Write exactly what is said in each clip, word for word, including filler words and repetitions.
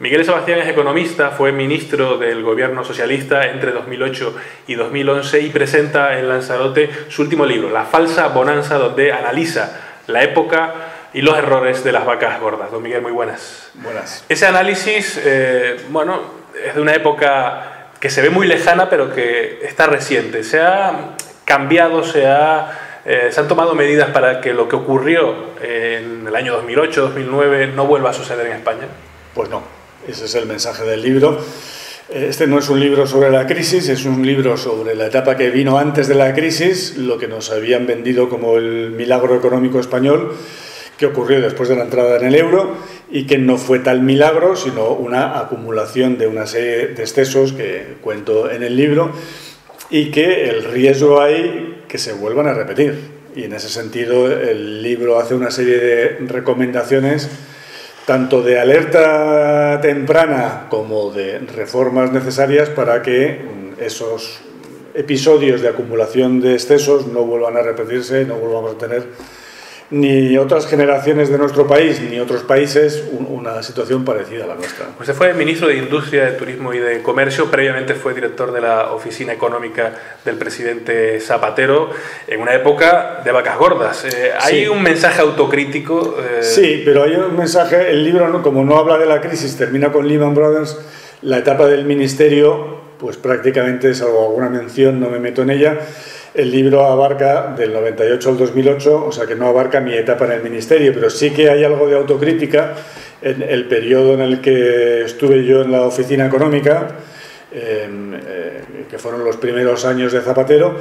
Miguel Sebastián es economista, fue ministro del gobierno socialista entre dos mil ocho y dos mil once y presenta en Lanzarote su último libro, La falsa bonanza, donde analiza la época y los errores de las vacas gordas. Don Miguel, muy buenas. Buenas. Ese análisis, eh, bueno, es de una época que se ve muy lejana, pero que está reciente. Se ha cambiado, se, ha, eh, se han tomado medidas para que lo que ocurrió en el año dos mil ocho, dos mil nueve no vuelva a suceder en España. Pues no, ese es el mensaje del libro. Este no es un libro sobre la crisis, es un libro sobre la etapa que vino antes de la crisis, lo que nos habían vendido como el milagro económico español, que ocurrió después de la entrada en el euro y que no fue tal milagro, sino una acumulación de una serie de excesos que cuento en el libro y que el riesgo hay que se vuelvan a repetir. Y en ese sentido el libro hace una serie de recomendaciones tanto de alerta temprana como de reformas necesarias para que esos episodios de acumulación de excesos no vuelvan a repetirse, no volvamos a tener ni otras generaciones de nuestro país ni otros países una situación parecida a la nuestra. Usted fue ministro de Industria, de Turismo y de Comercio, previamente fue director de la Oficina Económica del presidente Zapatero, en una época de vacas gordas. Eh, ¿Hay sí. un mensaje autocrítico? Eh... Sí, pero hay un mensaje, el libro, ¿no? Como no habla de la crisis, termina con Lehman Brothers, la etapa del ministerio, pues prácticamente, salvo alguna mención, no me meto en ella. El libro abarca del noventa y ocho al dos mil ocho, o sea que no abarca mi etapa en el ministerio, pero sí que hay algo de autocrítica en el periodo en el que estuve yo en la oficina económica, eh, eh, que fueron los primeros años de Zapatero,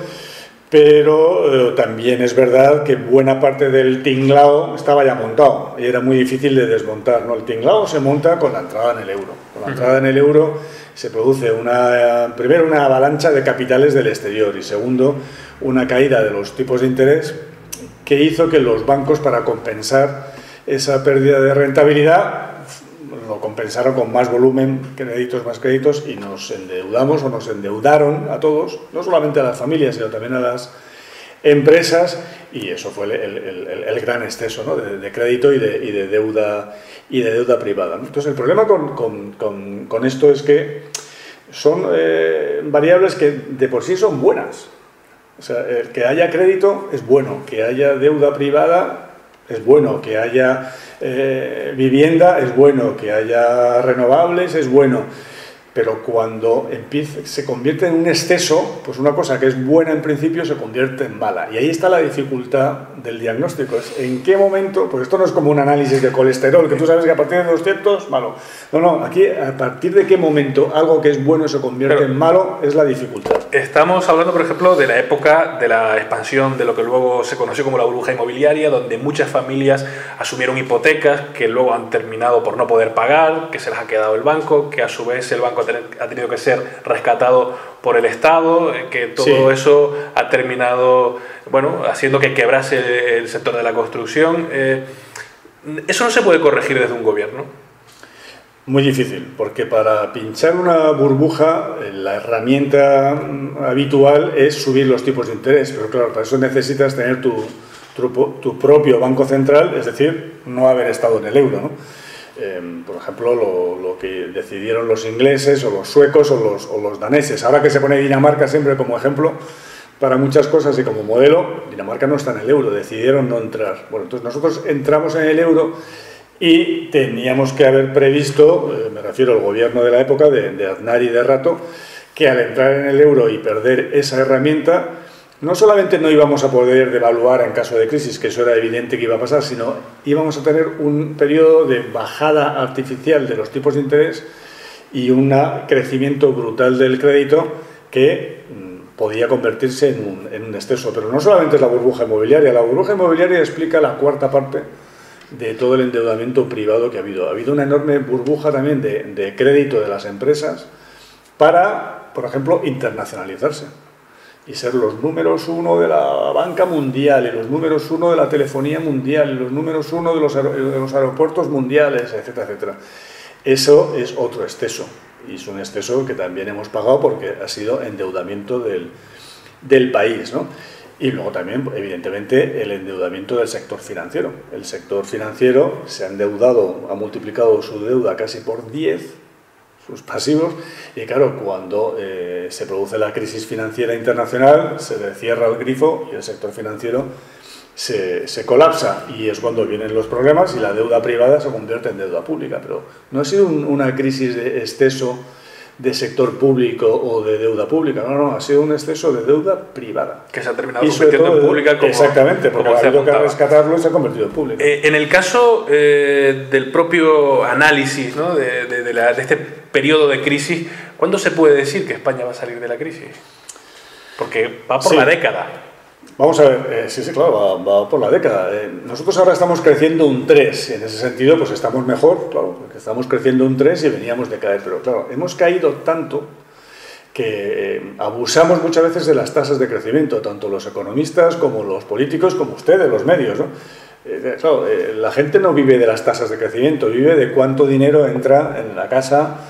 pero eh, también es verdad que buena parte del tinglao estaba ya montado y era muy difícil de desmontar, ¿no? El tinglao se monta con la entrada en el euro. Con la entrada en el euro se produce una, primero una avalancha de capitales del exterior y segundo una caída de los tipos de interés que hizo que los bancos, para compensar esa pérdida de rentabilidad, lo compensaron con más volumen, créditos, más créditos, y nos endeudamos o nos endeudaron a todos, no solamente a las familias, sino también a las empresas, y eso fue el, el, el, el gran exceso, ¿no? de, de crédito y de, y de deuda y de deuda privada, ¿no? Entonces el problema con, con, con, con esto es que son eh, variables que de por sí son buenas. O sea, el que haya crédito es bueno, que haya deuda privada es bueno, que haya eh, vivienda es bueno, que haya renovables es bueno, pero cuando empieza, se convierte en un exceso, pues una cosa que es buena en principio se convierte en mala. Y ahí está la dificultad del diagnóstico. ¿En qué momento? Pues esto no es como un análisis de colesterol, que tú sabes que a partir de doscientos, malo. No, no, aquí a partir de qué momento algo que es bueno se convierte pero en malo es la dificultad. Estamos hablando, por ejemplo, de la época de la expansión de lo que luego se conoció como la burbuja inmobiliaria, donde muchas familias asumieron hipotecas que luego han terminado por no poder pagar, que se las ha quedado el banco, que a su vez el banco ha tenido que ser rescatado por el Estado, que todo sí. eso ha terminado, bueno, haciendo que quebrase el sector de la construcción. Eh, ¿Eso no se puede corregir desde un gobierno? Muy difícil, porque para pinchar una burbuja la herramienta habitual es subir los tipos de interés, pero claro, para eso necesitas tener tu, tu, tu propio banco central, es decir, no haber estado en el euro, ¿no? Eh, por ejemplo, lo, lo que decidieron los ingleses o los suecos o los, o los daneses. Ahora que se pone Dinamarca siempre como ejemplo para muchas cosas y como modelo, Dinamarca no está en el euro, decidieron no entrar. Bueno, entonces nosotros entramos en el euro y teníamos que haber previsto, eh, me refiero al gobierno de la época, de, de Aznar y de Rato, que al entrar en el euro y perder esa herramienta, no solamente no íbamos a poder devaluar en caso de crisis, que eso era evidente que iba a pasar, sino íbamos a tener un periodo de bajada artificial de los tipos de interés y un crecimiento brutal del crédito que mmm, podía convertirse en un, en un exceso. Pero no solamente es la burbuja inmobiliaria, la burbuja inmobiliaria explica la cuarta parte de todo el endeudamiento privado que ha habido. Ha habido una enorme burbuja también de, de crédito de las empresas para, por ejemplo, internacionalizarse y ser los números uno de la banca mundial, y los números uno de la telefonía mundial, y los números uno de los, aer de los aeropuertos mundiales, etcétera, etcétera. Eso es otro exceso, y es un exceso que también hemos pagado porque ha sido endeudamiento del, del país, ¿no? Y luego también, evidentemente, el endeudamiento del sector financiero. El sector financiero se ha endeudado, ha multiplicado su deuda casi por diez, sus pasivos, y claro, cuando eh, se produce la crisis financiera internacional, se le cierra el grifo y el sector financiero se, se colapsa, y es cuando vienen los problemas y la deuda privada se convierte en deuda pública. Pero no ha sido un, una crisis de exceso de sector público o de deuda pública, no, no, ha sido un exceso de deuda privada. Que se ha terminado convirtiendo en pública como... Exactamente, porque ha habido que rescatarlo y se ha convertido en público. Eh, en el caso eh, del propio análisis, ¿no? de, de, de, la, de este periodo de crisis, ¿cuándo se puede decir que España va a salir de la crisis? Porque va por sí. la década. Vamos a ver, eh, sí, sí, claro, va, va por la década. Eh, nosotros ahora estamos creciendo un tres, y en ese sentido pues estamos mejor, claro, porque estamos creciendo un tres y veníamos de caer, pero claro, hemos caído tanto que eh, abusamos muchas veces de las tasas de crecimiento, tanto los economistas como los políticos, como ustedes, los medios, ¿no? Eh, claro, eh, la gente no vive de las tasas de crecimiento, vive de cuánto dinero entra en la casa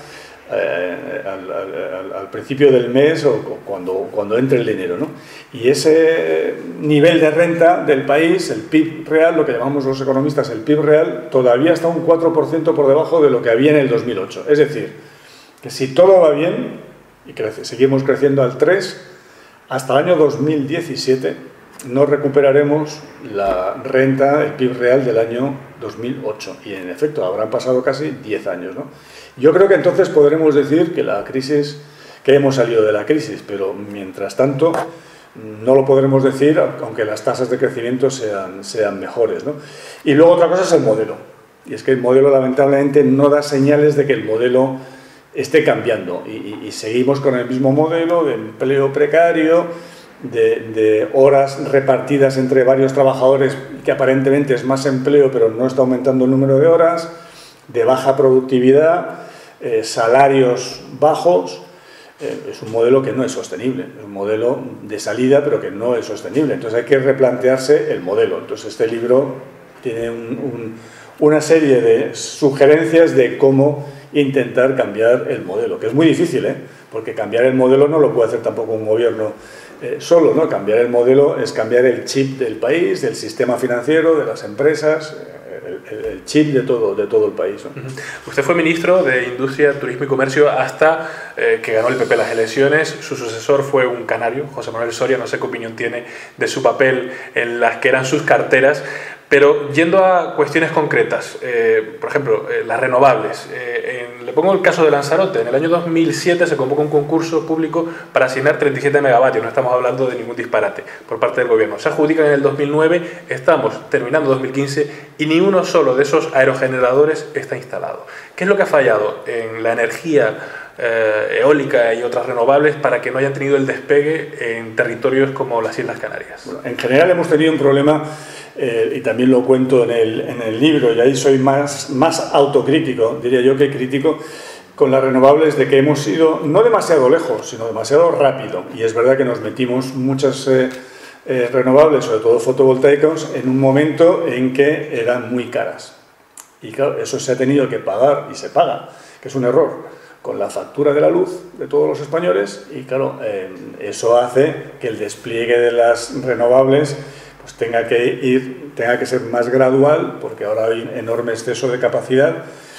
Eh, al, al, al principio del mes o cuando, cuando entre el dinero, ¿no? Y ese nivel de renta del país, el P I B real, lo que llamamos los economistas el P I B real, todavía está un cuatro por ciento por debajo de lo que había en el dos mil ocho. Es decir, que si todo va bien y crece, seguimos creciendo al tres, hasta el año dos mil diecisiete no recuperaremos la renta, el P I B real del año dos mil ocho. Y en efecto, habrán pasado casi diez años, ¿no? Yo creo que entonces podremos decir que la crisis, que hemos salido de la crisis, pero mientras tanto no lo podremos decir, aunque las tasas de crecimiento sean, sean mejores, ¿no? Y luego otra cosa es el modelo. Y es que el modelo lamentablemente no da señales de que el modelo esté cambiando. Y, y, y seguimos con el mismo modelo de empleo precario, de, de horas repartidas entre varios trabajadores, que aparentemente es más empleo, pero no está aumentando el número de horas, de baja productividad, eh, salarios bajos. Eh, es un modelo que no es sostenible, es un modelo de salida pero que no es sostenible, entonces hay que replantearse el modelo. Entonces este libro tiene un, un, una serie de sugerencias de cómo intentar cambiar el modelo, que es muy difícil, ¿eh? Porque cambiar el modelo no lo puede hacer tampoco un gobierno eh, solo, ¿no? Cambiar el modelo es cambiar el chip del país, del sistema financiero, de las empresas, eh, El, el chip de todo, de todo el país, ¿no? Usted fue ministro de Industria, Turismo y Comercio hasta eh, que ganó el P P las elecciones. Su sucesor fue un canario, José Manuel Soria. No sé qué opinión tiene de su papel en las que eran sus carteras. Pero yendo a cuestiones concretas, eh, por ejemplo, eh, las renovables. Eh, en, le pongo el caso de Lanzarote. En el año dos mil siete se convocó un concurso público para asignar treinta y siete megavatios. No estamos hablando de ningún disparate por parte del gobierno. Se adjudican en el dos mil nueve, estamos terminando dos mil quince y ni uno solo de esos aerogeneradores está instalado. ¿Qué es lo que ha fallado en la energía eh, eólica y otras renovables para que no hayan tenido el despegue en territorios como las Islas Canarias? Bueno, en general hemos tenido un problema. Eh, y también lo cuento en el, en el libro, y ahí soy más, más autocrítico, diría yo, que crítico con las renovables, de que hemos ido no demasiado lejos, sino demasiado rápido. Y es verdad que nos metimos muchas eh, eh, renovables, sobre todo fotovoltaicos, en un momento en que eran muy caras. Y claro, eso se ha tenido que pagar, y se paga, que es un error, con la factura de la luz de todos los españoles, y claro, eh, eso hace que el despliegue de las renovables pues tenga que ir, tenga que ser más gradual, porque ahora hay un enorme exceso de capacidad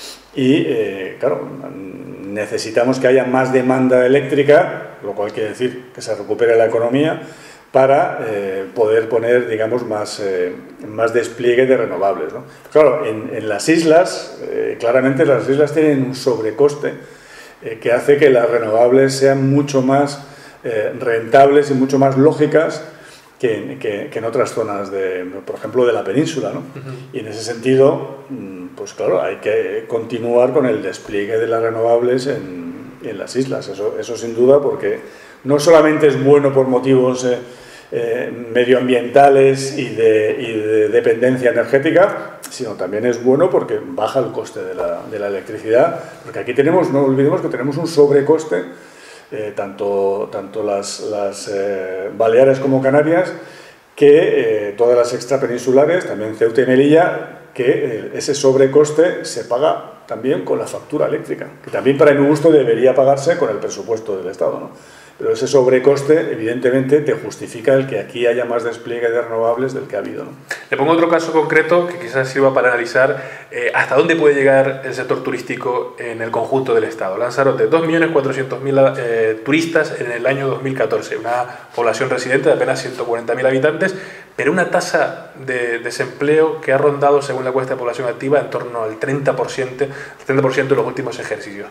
y, eh, claro, necesitamos que haya más demanda eléctrica, lo cual quiere decir que se recupere la economía, para eh, poder poner, digamos, más, eh, más despliegue de renovables, ¿no? Claro, en, en las islas, eh, claramente las islas tienen un sobrecoste eh, que hace que las renovables sean mucho más eh, rentables y mucho más lógicas Que, que, que en otras zonas, de, por ejemplo, de la península, ¿no? Uh-huh. Y en ese sentido, pues claro, hay que continuar con el despliegue de las renovables en, en las islas, eso, eso sin duda, porque no solamente es bueno por motivos eh, eh, medioambientales y de, y de dependencia energética, sino también es bueno porque baja el coste de la, de la electricidad, porque aquí tenemos, no olvidemos que tenemos un sobrecoste. Eh, tanto, tanto las, las eh, Baleares como Canarias, que eh, todas las extrapeninsulares, también Ceuta y Melilla, que eh, ese sobrecoste se paga también con la factura eléctrica, que también para mi gusto debería pagarse con el presupuesto del Estado, ¿no? Pero ese sobrecoste, evidentemente, te justifica el que aquí haya más despliegue de renovables del que ha habido, ¿no? Le pongo otro caso concreto que quizás sirva para analizar eh, hasta dónde puede llegar el sector turístico en el conjunto del Estado. Lanzarote, dos millones cuatrocientos mil eh, turistas en el año dos mil catorce, una población residente de apenas ciento cuarenta mil habitantes, pero una tasa de desempleo que ha rondado, según la encuesta de población activa, en torno al treinta por ciento, treinta por ciento en los últimos ejercicios.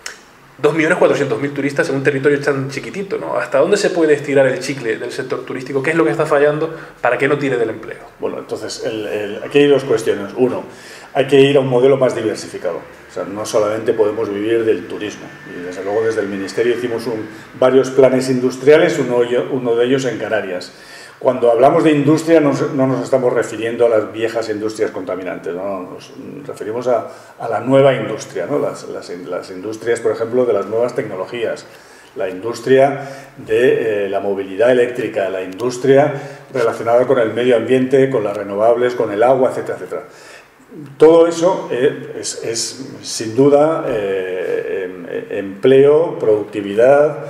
dos millones cuatrocientos mil turistas en un territorio tan chiquitito, ¿no? ¿Hasta dónde se puede estirar el chicle del sector turístico? ¿Qué es lo que está fallando para que no tire del empleo? Bueno, entonces, el, el, aquí hay dos cuestiones. Uno, hay que ir a un modelo más diversificado. O sea, no solamente podemos vivir del turismo. Y desde luego desde el Ministerio hicimos un, varios planes industriales, uno, uno de ellos en Canarias. Cuando hablamos de industria no, no nos estamos refiriendo a las viejas industrias contaminantes, ¿no? Nos referimos a, a la nueva industria, ¿no? las, las, las industrias, por ejemplo, de las nuevas tecnologías, la industria de eh, la movilidad eléctrica, la industria relacionada con el medio ambiente, con las renovables, con el agua, etcétera, etcétera. Todo eso eh, es, es sin duda eh, em, empleo, productividad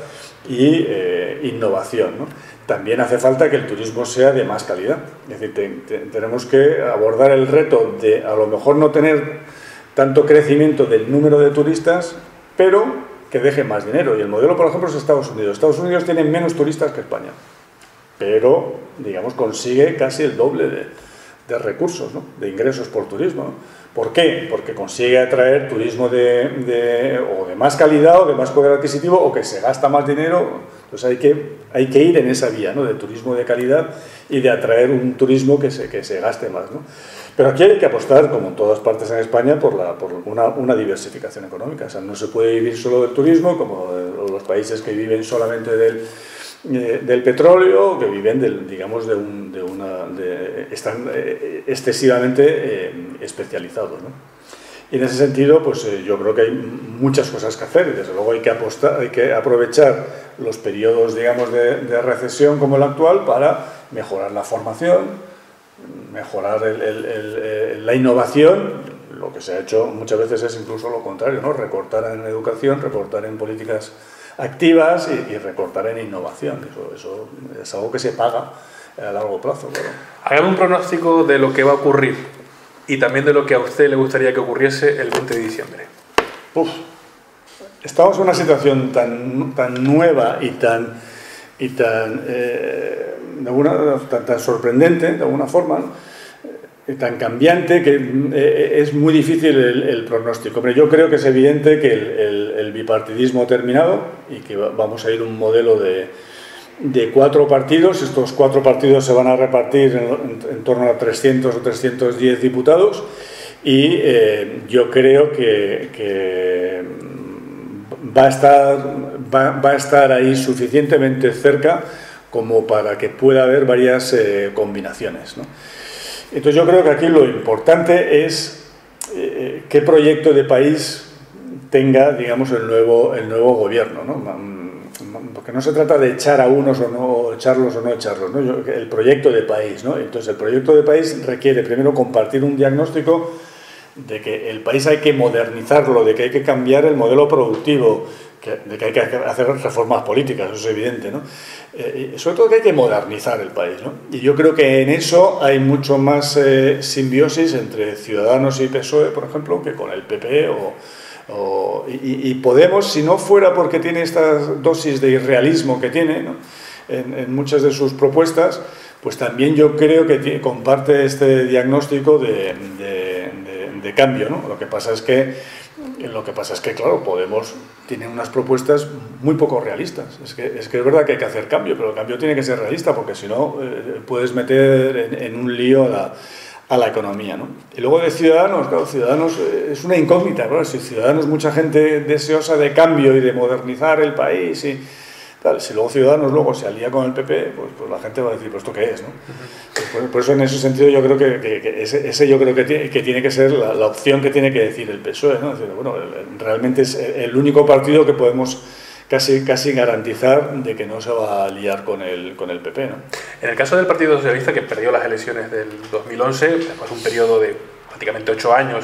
y eh, innovación, ¿no? También hace falta que el turismo sea de más calidad. Es decir, te, te, tenemos que abordar el reto de a lo mejor no tener tanto crecimiento del número de turistas, pero que deje más dinero. Y el modelo, por ejemplo, es Estados Unidos. Estados Unidos tiene menos turistas que España, pero, digamos, consigue casi el doble de, de recursos, ¿no? De ingresos por turismo, ¿no? ¿Por qué? Porque consigue atraer turismo de, de, o de más calidad o de más poder adquisitivo, o que se gasta más dinero. Entonces hay que, hay que ir en esa vía, ¿no? De turismo de calidad y de atraer un turismo que se, que se gaste más, ¿no? Pero aquí hay que apostar, como en todas partes en España, por, la, por una, una diversificación económica. O sea, no se puede vivir solo del turismo, como los países que viven solamente del, eh, del petróleo, que viven, del, digamos, de, un, de una... De, están eh, excesivamente eh, especializados, ¿no? Y en ese sentido, pues eh, yo creo que hay muchas cosas que hacer, y desde luego hay que apostar, hay que aprovechar los periodos, digamos, de, de recesión como el actual para mejorar la formación, mejorar el, el, el, la innovación. Lo que se ha hecho muchas veces es incluso lo contrario, ¿no? Recortar en educación, recortar en políticas activas y, y recortar en innovación. Eso, eso es algo que se paga a largo plazo. Claro. Hágame un pronóstico de lo que va a ocurrir y también de lo que a usted le gustaría que ocurriese el veinte de diciembre. Uf, estamos en una situación tan, tan nueva y tan, y tan, eh, de alguna, tan, tan sorprendente, de alguna forma, ¿no? eh, tan cambiante, que eh, es muy difícil el, el pronóstico. Pero yo creo que es evidente que el, el, el bipartidismo ha terminado y que vamos a ir a un modelo de... de cuatro partidos. Estos cuatro partidos se van a repartir en, en, en torno a trescientos o trescientos diez diputados y eh, yo creo que, que va, a estar, va, va a estar ahí suficientemente cerca como para que pueda haber varias eh, combinaciones, ¿no? Entonces yo creo que aquí lo importante es eh, qué proyecto de país tenga, digamos, el nuevo, el nuevo gobierno, ¿no? Porque no se trata de echar a unos o no, echarlos o no echarlos, ¿no? El proyecto de país, ¿no? Entonces el proyecto de país requiere primero compartir un diagnóstico de que el país hay que modernizarlo, de que hay que cambiar el modelo productivo, que, de que hay que hacer reformas políticas, eso es evidente, ¿no? Eh, sobre todo que hay que modernizar el país, ¿no? Y yo creo que en eso hay mucho más eh, simbiosis entre Ciudadanos y P S O E, por ejemplo, que con el P P o... O, y, y Podemos, si no fuera porque tiene esta dosis de irrealismo que tiene, ¿no? en, en muchas de sus propuestas, pues también yo creo que tiene, comparte este diagnóstico de, de, de, de cambio, ¿no? Lo que pasa es que, lo que pasa es que, claro, Podemos tiene unas propuestas muy poco realistas. Es que, es que es verdad que hay que hacer cambio, pero el cambio tiene que ser realista, porque si no eh, puedes meter en, en un lío a la... a la economía, ¿no? Y luego de Ciudadanos, claro, Ciudadanos es una incógnita, claro, si Ciudadanos mucha gente deseosa de cambio y de modernizar el país, y tal, si luego Ciudadanos luego se alía con el P P, pues, pues la gente va a decir, pues ¿esto qué es?, ¿no? Uh-huh. por, por eso en ese sentido yo creo que, que, que ese, ese yo creo que tiene que, tiene que ser la, la opción que tiene que decir el P S O E, ¿no? Es decir, bueno, realmente es el único partido que podemos Casi, casi garantizar de que no se va a liar con el, con el P P, ¿no? En el caso del Partido Socialista, que perdió las elecciones del dos mil once, después de un periodo de prácticamente ocho años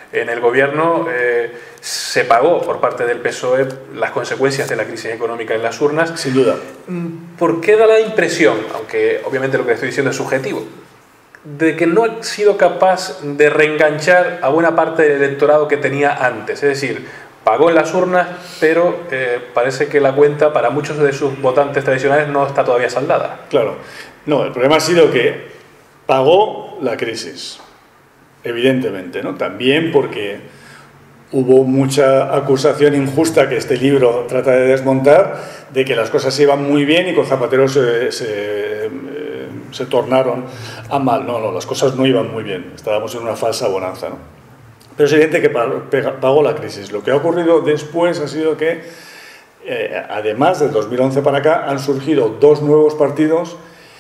en el gobierno, eh, se pagó por parte del P S O E las consecuencias de la crisis económica en las urnas. Sin duda. ¿Por qué da la impresión, aunque obviamente lo que estoy diciendo es subjetivo, de que no ha sido capaz de reenganchar a buena parte del electorado que tenía antes? Es decir, pagó en las urnas, pero eh, parece que la cuenta para muchos de sus votantes tradicionales no está todavía saldada. Claro. No, el problema ha sido que pagó la crisis, evidentemente, ¿no? También porque hubo mucha acusación injusta que este libro trata de desmontar, de que las cosas iban muy bien y con Zapatero se, se, se tornaron a mal. No, no, las cosas no iban muy bien, estábamos en una falsa bonanza, ¿no? Pero es evidente que pagó la crisis. Lo que ha ocurrido después ha sido que, eh, además del dos mil once para acá, han surgido dos nuevos partidos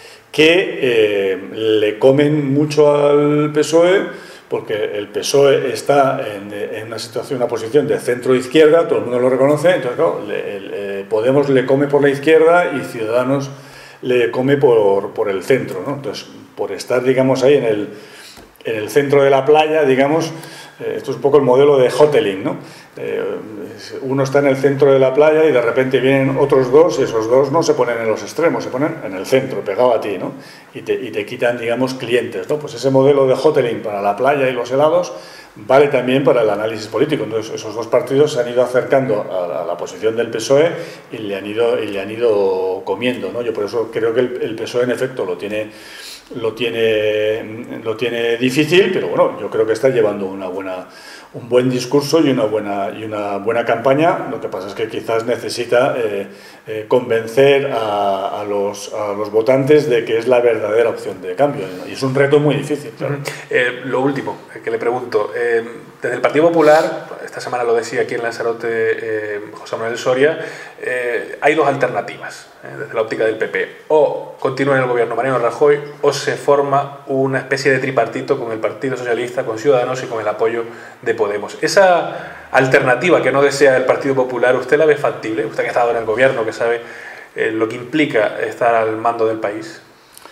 que eh, le comen mucho al P S O E, porque el P S O E está en, en una situación, una posición de centro-izquierda, todo el mundo lo reconoce, entonces claro, le, el, Podemos le come por la izquierda y Ciudadanos le come por, por el centro, ¿no? Entonces, por estar, digamos, ahí en el, en el centro de la playa, digamos, eh, esto es un poco el modelo de Hoteling, ¿no? Eh, uno está en el centro de la playa y de repente vienen otros dos y esos dos no se ponen en los extremos, se ponen en el centro, pegado a ti, ¿no? Y te, y te quitan, digamos, clientes, ¿no? Pues ese modelo de Hoteling para la playa y los helados vale también para el análisis político. Entonces, esos dos partidos se han ido acercando a, a la posición del P S O E y le han ido, y le han ido comiendo, ¿no? Yo por eso creo que el, el P S O E en efecto lo tiene, lo tiene, lo tiene difícil, pero bueno, yo creo que está llevando una buena... un buen discurso y una buena, y una buena campaña. Lo que pasa es que quizás necesita eh, eh, convencer a, a, los, a los votantes de que es la verdadera opción de cambio, y es un reto muy difícil, claro. Eh, lo último que le pregunto, eh, desde el Partido Popular, esta semana lo decía aquí en Lanzarote eh, José Manuel Soria, eh, hay dos alternativas eh, desde la óptica del P P: o continúa en el gobierno Mariano Rajoy, o se forma una especie de tripartito con el Partido Socialista, con Ciudadanos y con el apoyo de Podemos. Esa alternativa que no desea el Partido Popular, ¿usted la ve factible? Usted que ha estado en el gobierno, que sabe eh, lo que implica estar al mando del país.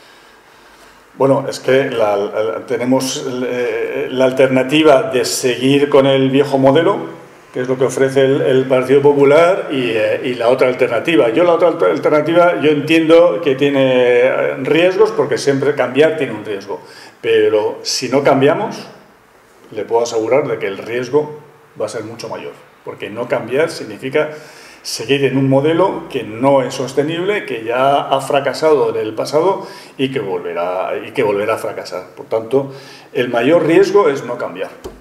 Bueno, es que la, la, tenemos eh, la alternativa de seguir con el viejo modelo, que es lo que ofrece el, el Partido Popular, y, eh, y la otra alternativa. Yo la otra alternativa, yo entiendo que tiene riesgos, porque siempre cambiar tiene un riesgo, pero si no cambiamos, le puedo asegurar de que el riesgo va a ser mucho mayor, porque no cambiar significa seguir en un modelo que no es sostenible, que ya ha fracasado en el pasado y que volverá, y que volverá a fracasar. Por tanto, el mayor riesgo es no cambiar.